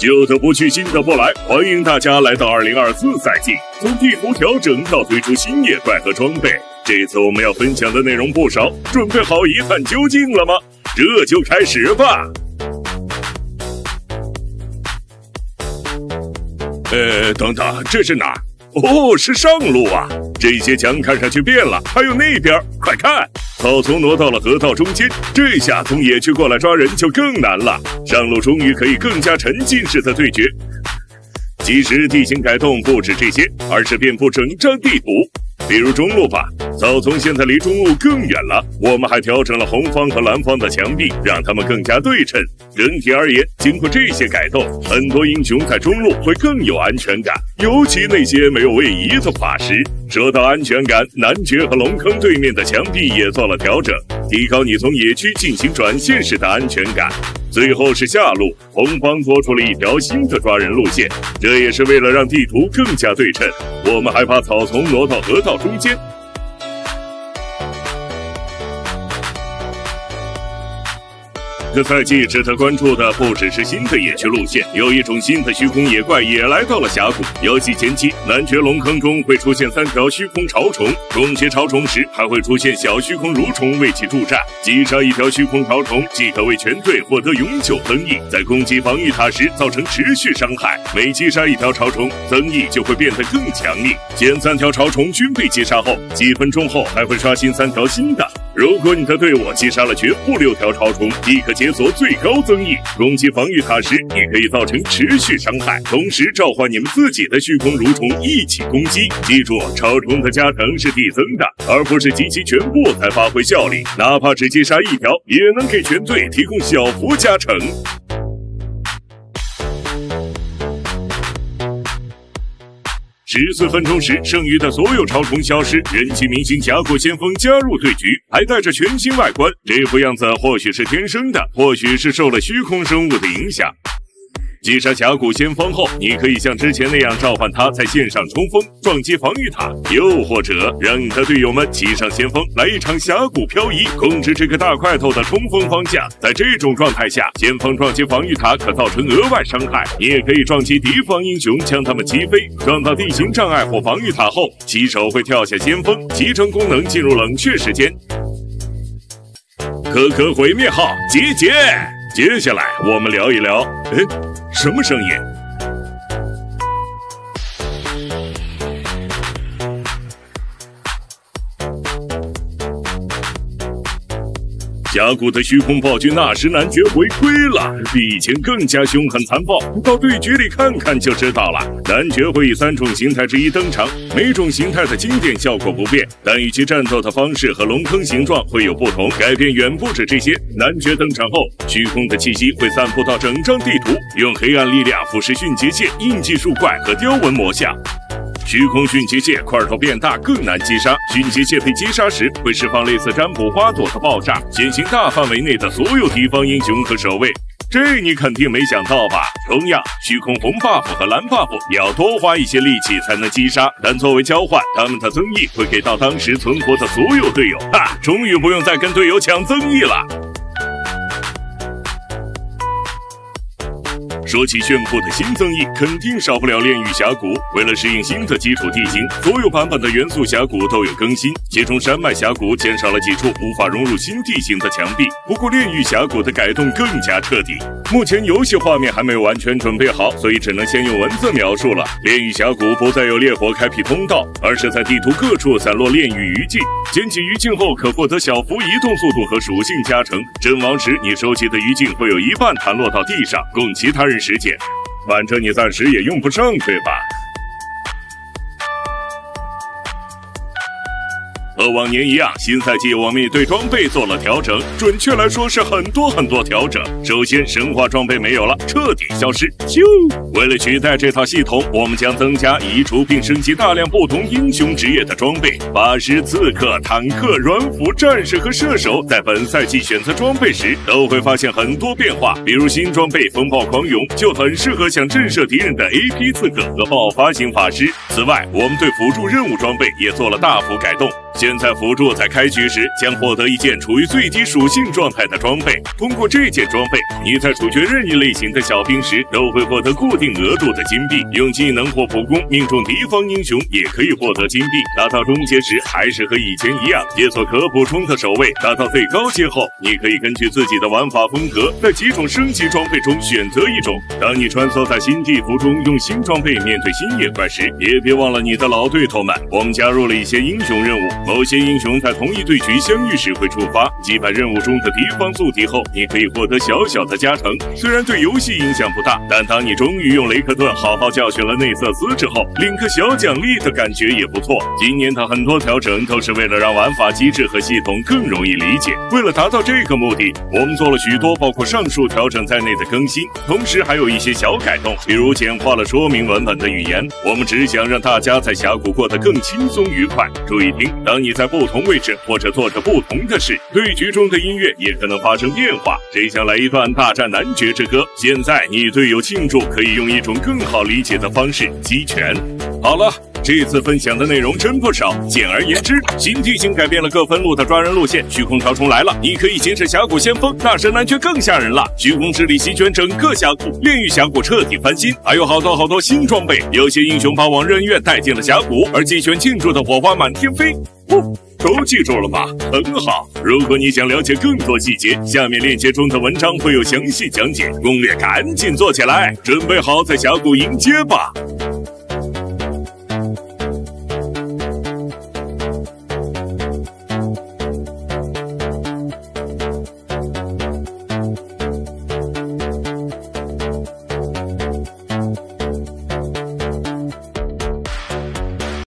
旧的不去，新的不来，欢迎大家来到2024赛季。从地图调整到推出新野怪和装备，这次我们要分享的内容不少，准备好一探究竟了吗？这就开始吧。等等，这是哪儿？哦，是上路啊！这些墙看上去变了，还有那边，快看，草丛挪到了河道中间，这下从野区过来抓人就更难了。上路终于可以更加沉浸式的对决。其实地形改动不止这些，而是遍布整张地图。比如中路吧，草丛现在离中路更远了，我们还调整了红方和蓝方的墙壁，让它们更加对称。整体而言，经过这些改动，很多英雄在中路会更有安全感，尤其那些没有位移的法师。说到安全感，男爵和龙坑对面的墙壁也做了调整，提高你从野区进行转线时的安全感。最后是下路，红方做出了一条新的抓人路线，这也是为了让地图更加对称。我们还把草丛挪到河道中间。这赛季值得关注的不只是新的野区路线，有一种新的虚空野怪也来到了峡谷。游戏前期，男爵龙坑中会出现3条虚空潮虫，中邪潮虫时还会出现小虚空蠕虫为其助战。击杀一条虚空潮虫即可为全队获得永久增益，在攻击防御塔时造成持续伤害。每击杀一条潮虫，增益就会变得更强硬。前3条潮虫均被击杀后，几分钟后还会刷新3条新的。如果你的队伍击杀了全部6条潮虫，即可解锁最高增益。攻击防御塔时，也可以造成持续伤害，同时召唤你们自己的虚空蠕虫一起攻击。记住，潮虫的加成是递增的，而不是集齐全部才发挥效力。哪怕只击杀1条，也能给全队提供小幅加成。14分钟时，剩余的所有潮虫消失，人气明星峡谷先锋加入对局，还带着全新外观。这副样子或许是天生的，或许是受了虚空生物的影响。击杀峡谷先锋后，你可以像之前那样召唤他在线上冲锋，撞击防御塔，又或者让你的队友们骑上先锋，来一场峡谷漂移，控制这个大块头的冲锋方向。在这种状态下，先锋撞击防御塔可造成额外伤害，你也可以撞击敌方英雄，将他们击飞。撞到地形障碍或防御塔后，骑手会跳下先锋，集成功能进入冷却时间。可毁灭号集结。接下来我们聊一聊，什么声音？峡谷的虚空暴君纳什男爵回归了，比以前更加凶狠残暴，到对局里看看就知道了。男爵会以3种形态之一登场，每种形态的经典效果不变，但与其战斗的方式和龙坑形状会有不同，改变远不止这些。男爵登场后，虚空的气息会散布到整张地图，用黑暗力量腐蚀迅捷蟹、印记树怪和雕纹魔像。虚空迅捷蟹块头变大，更难击杀。迅捷蟹被击杀时会释放类似占卜花朵的爆炸，显形大范围内的所有敌方英雄和守卫。这你肯定没想到吧？同样，虚空红 buff 和蓝 buff 也要多花一些力气才能击杀，但作为交换，他们的增益会给到当时存活的所有队友。终于不用再跟队友抢增益了。说起炫酷的新增益，肯定少不了炼狱峡谷。为了适应新的基础地形，所有版本的元素峡谷都有更新，其中山脉峡谷减少了几处无法融入新地形的墙壁。不过炼狱峡谷的改动更加彻底。目前游戏画面还没有完全准备好，所以只能先用文字描述了。炼狱峡谷不再有烈火开辟通道，而是在地图各处散落炼狱余烬。捡起余烬后，可获得小幅移动速度和属性加成。阵亡时，你收集的余烬会有一半弹落到地上，供其他人实践。反正你暂时也用不上，对吧？和往年一样，新赛季我们也对装备做了调整，准确来说是很多调整。首先，神话装备没有了，彻底消失。为了取代这套系统，我们将增加、移除并升级大量不同英雄职业的装备。法师、刺客、坦克、软斧、战士和射手在本赛季选择装备时都会发现很多变化，比如新装备风暴狂涌就很适合想震慑敌人的 AP 刺客和爆发型法师。此外，我们对辅助任务装备也做了大幅改动。 现在辅助在开局时将获得一件处于最低属性状态的装备，通过这件装备，你在处决任意类型的小兵时都会获得固定额度的金币，用技能或普攻命中敌方英雄也可以获得金币。打到中阶时还是和以前一样，解锁可补充的守卫。打到最高阶后，你可以根据自己的玩法风格，在几种升级装备中选择一种。当你穿梭在新地图中用新装备面对新野怪时，也别忘了你的老对头们。我们加入了一些英雄任务，某些英雄在同一对局相遇时会触发，击败任务中的敌方宿敌后，你可以获得小小的加成。虽然对游戏影响不大，但当你终于用雷克顿好好教训了内瑟斯之后，领个小奖励的感觉也不错。今年的很多调整都是为了让玩法机制和系统更容易理解。为了达到这个目的，我们做了许多包括上述调整在内的更新，同时还有一些小改动，比如简化了说明文本的语言。我们只想让大家在峡谷过得更轻松愉快。注意听，当你在不同位置或者做着不同的事，对局中的音乐也可能发生变化。谁想来一段大战男爵之歌？现在你队友庆祝可以用一种更好理解的方式击拳。好了，这次分享的内容真不少。简而言之，新地形改变了各分路的抓人路线，虚空条虫来了，你可以劫持峡谷先锋，大神男爵更吓人了，虚空之力席卷整个峡谷，炼狱峡谷彻底翻新，还有好多新装备。有些英雄把往任院带进了峡谷，而击拳庆祝的火花满天飞。都记住了吧？很好。如果你想了解更多细节，下面链接中的文章会有详细讲解，攻略赶紧做起来，准备好在峡谷迎接吧。